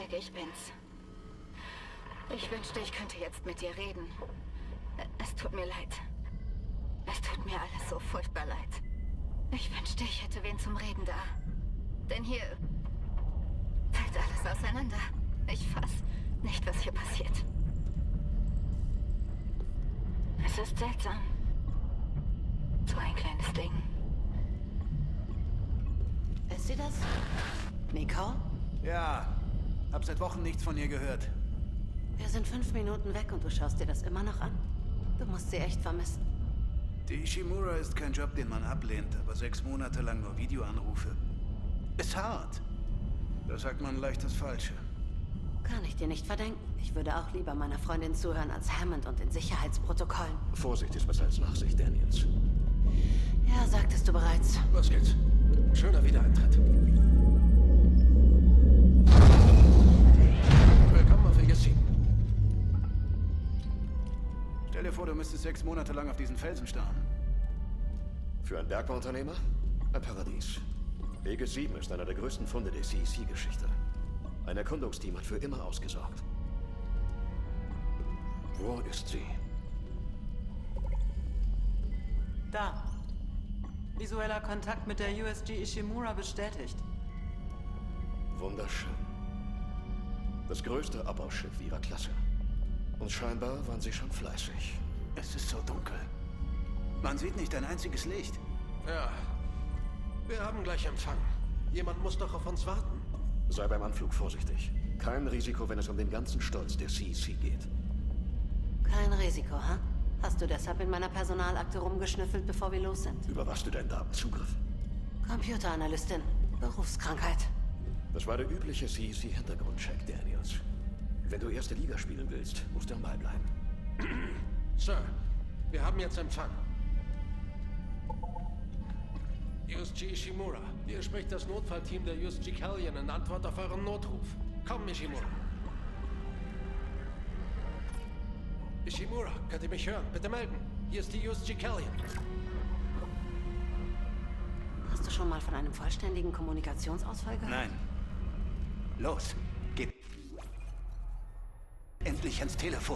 Isaac, ich bin's. Ich wünschte, ich könnte jetzt mit dir reden. Es tut mir leid. Es tut mir alles so furchtbar leid. Ich wünschte, ich hätte wen zum Reden da. Denn hier fällt alles auseinander. Ich fass nicht, was hier passiert. Es ist seltsam. So ein kleines Ding. Ist sie das? Nicole? Ja, hab seit Wochen nichts von ihr gehört. Wir sind 5 Minuten weg und du schaust dir das immer noch an. Du musst sie echt vermissen. Die Ishimura ist kein Job, den man ablehnt, aber 6 Monate lang nur Videoanrufe. Ist hart. Da sagt man leicht das Falsche. Kann ich dir nicht verdenken. Ich würde auch lieber meiner Freundin zuhören als Hammond und den Sicherheitsprotokollen. Vorsicht ist besser als Nachsicht, Daniels. Ja, sagtest du bereits. Was jetzt? Schöner Wiedereintritt. Willkommen auf EG7. Stell dir vor, du müsstest 6 Monate lang auf diesen Felsen starren. Für einen Bergbauunternehmer? Ein Paradies. EG7 ist einer der größten Funde der CEC-Geschichte. Ein Erkundungsteam hat für immer ausgesorgt. Wo ist sie? Da. Visueller Kontakt mit der USG Ishimura bestätigt. Wunderschön. Das größte Abbauschiff ihrer Klasse. Und scheinbar waren sie schon fleißig. Es ist so dunkel. Man sieht nicht ein einziges Licht. Ja. Wir haben gleich Empfang. Jemand muss doch auf uns warten. Sei beim Anflug vorsichtig. Kein Risiko, wenn es um den ganzen Stolz der CEC geht. Kein Risiko, ha? Hast du deshalb in meiner Personalakte rumgeschnüffelt, bevor wir los sind? Überwachst du deinen Datenzugriff? Computeranalystin. Berufskrankheit. Das war der übliche CEC-Hintergrundcheck, Daniels. Wenn du erste Liga spielen willst, musst du am Ball bleiben. Sir, wir haben jetzt Empfang. USG Ishimura, hier spricht das Notfallteam der USG Callion in Antwort auf euren Notruf. Komm, Ishimura. Ishimura, könnt ihr mich hören? Bitte melden. Hier ist die USG Callion. Hast du schon mal von einem vollständigen Kommunikationsausfall gehört? Nein. Los, geht endlich ans Telefon.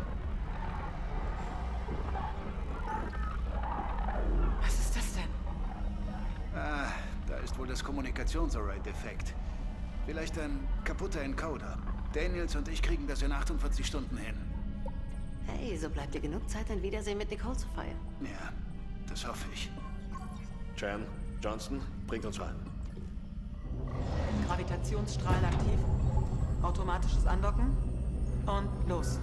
Was ist das denn? Ah, da ist wohl das Kommunikationsarray defekt. Vielleicht ein kaputter Encoder. Daniels und ich kriegen das in 48 Stunden hin. Hey, so bleibt dir genug Zeit, ein Wiedersehen mit Nicole zu feiern. Ja, das hoffe ich. Chan, Johnston, bringt uns rein. Gravitationsstrahl aktiv. Automatisches Andocken. Und los.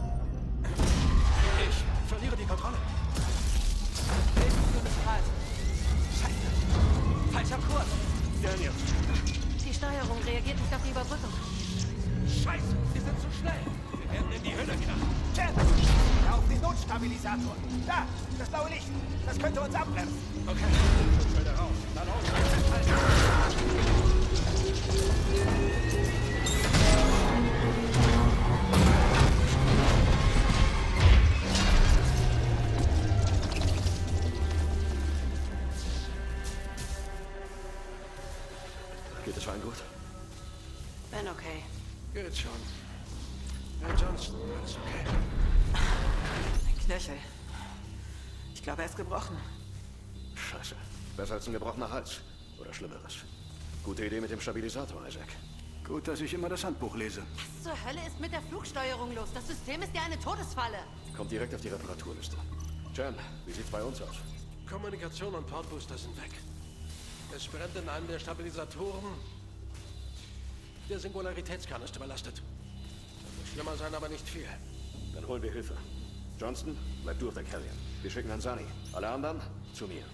Ich verliere die Kontrolle. Fehlfunktion des Strahls. Scheiße. Falscher Kurs. Daniels! Die Steuerung reagiert nicht auf die Überbrückung. Scheiße, wir sind zu schnell. Wir werden in die Hölle gebracht. Jet! Auf den Notstabilisator! Da! Das blaue Licht! Das könnte uns abbremsen! Okay. Schilder raus! Dann raus! Geht es fein gut? Bin okay. Geht schon. Herr Johnston, alles okay? Ein Knöchel. Ich glaube, er ist gebrochen. Scheiße. Besser als ein gebrochener Hals. Oder Schlimmeres. Gute Idee mit dem Stabilisator, Isaac. Gut, dass ich immer das Handbuch lese. Was zur Hölle ist mit der Flugsteuerung los? Das System ist ja eine Todesfalle. Kommt direkt auf die Reparaturliste. Jan, wie sieht's bei uns aus? Kommunikation und Portbooster sind weg. Es brennt in einem der Stabilisatoren. Der Singularitätskanister überlastet. Das wird schlimmer sein, aber nicht viel. Dann holen wir Hilfe. Johnston, bleib du auf der Carrier. Wir schicken an Sunny. Alle anderen zu mir.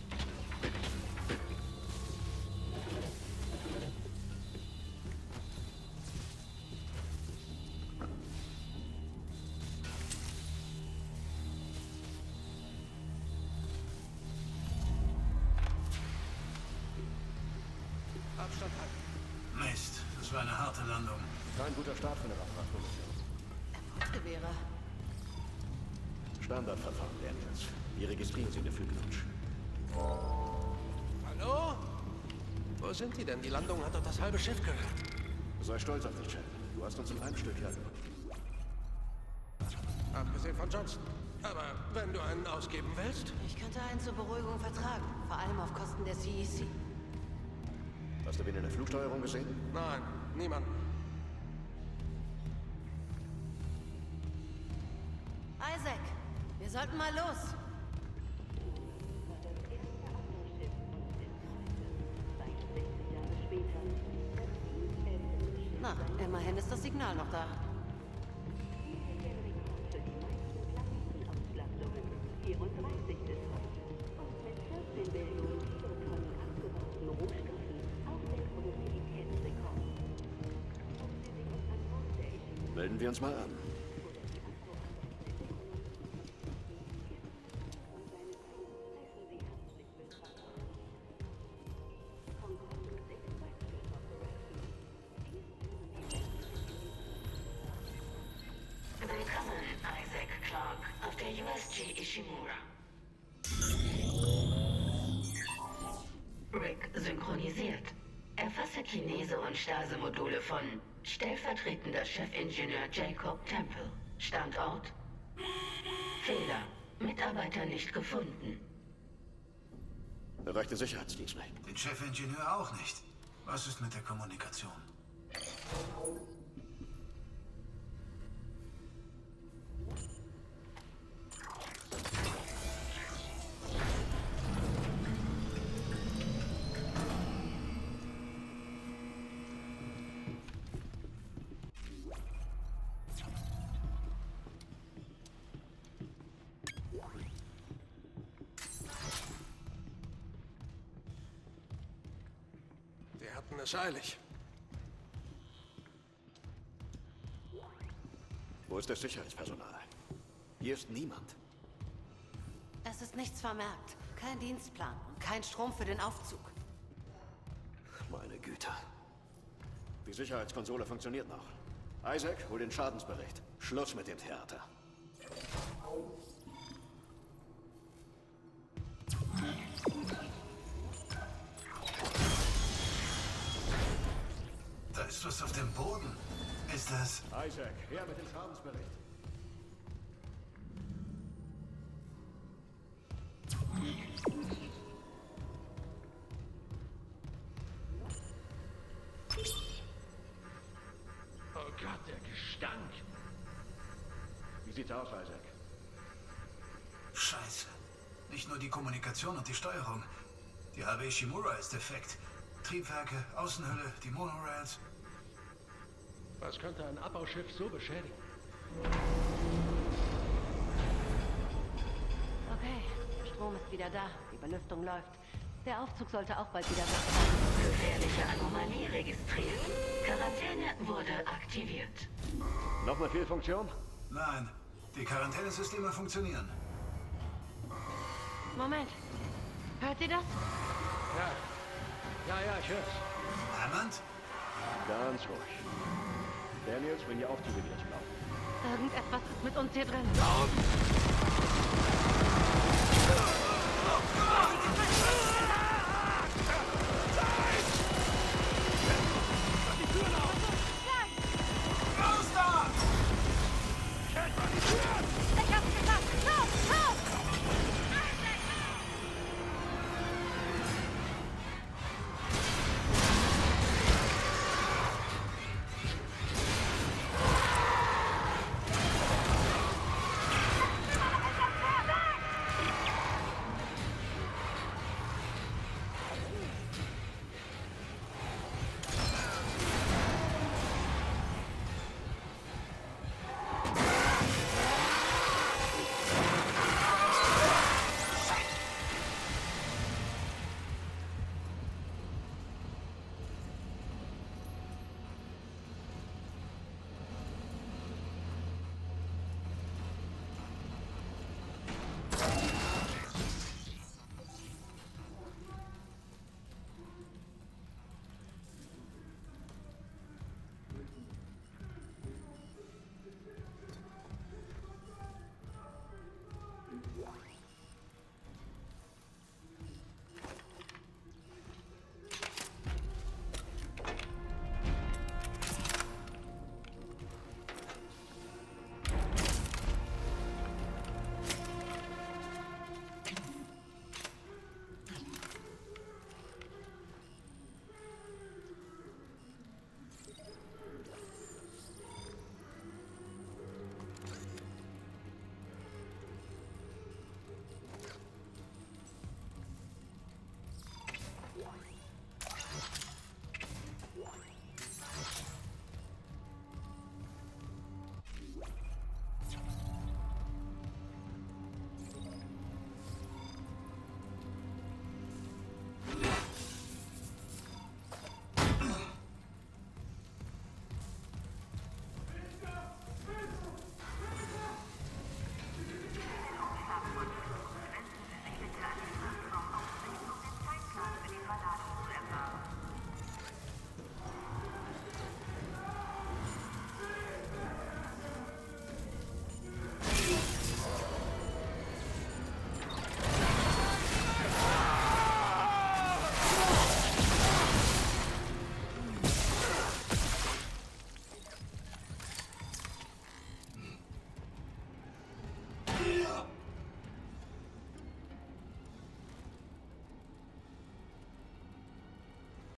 Abstand halten. Mist, das war eine harte Landung. Kein guter Start für eine Raumfahrtmission. Erfolgsgewehre. Standardverfahren, Daniels. Wir registrieren Sie in der Flugknutsch. Hallo? Wo sind die denn? Die Landung hat doch das halbe Schiff gehört. Sei stolz auf dich, Chad. Du hast uns in einem Stück hergebracht. Abgesehen von Johnson. Aber wenn du einen ausgeben willst... Ich könnte einen zur Beruhigung vertragen. Vor allem auf Kosten der CEC. Hast du wen in der Flugsteuerung gesehen? Nein, niemand. Isaac, wir sollten mal los. Na, immerhin ist das Signal noch da. Melden wir uns mal an. Willkommen, Isaac Clarke, auf der USG Ishimura. Rick synchronisiert. Erfasse Kinese- und Stase-Module von stellvertretender Chefingenieur Jacob Temple. Standort? Fehler. Mitarbeiter nicht gefunden. Erreicht der Sicherheitsdienst nicht. Den Chefingenieur auch nicht. Was ist mit der Kommunikation? Wir hatten es eilig. Wo ist das Sicherheitspersonal? Hier ist niemand. Es ist nichts vermerkt. Kein Dienstplan und kein Strom für den Aufzug. Meine Güte. Die Sicherheitskonsole funktioniert noch. Isaac, hol den Schadensbericht. Schluss mit dem Theater. Da ist was auf dem Boden. Ist das... Isaac, her mit dem Schadensbericht. Oh Gott, der Gestank. Wie sieht's aus, Isaac? Scheiße. Nicht nur die Kommunikation und die Steuerung. Die halbe Ishimura ist defekt. Triebwerke, Außenhülle, die Monorails. Was könnte ein Abbauschiff so beschädigen? Okay, der Strom ist wieder da. Die Belüftung läuft. Der Aufzug sollte auch bald wieder da sein. Gefährliche Anomalie registriert. Quarantäne wurde aktiviert. Nochmal Fehlfunktion? Nein, die Quarantänesysteme funktionieren. Moment. Hört ihr das? Ja, ich hör's. Hammond? Ganz ruhig. Daniels, bring die Aufzüge wieder zum Laufen. Irgendetwas ist mit uns hier drin.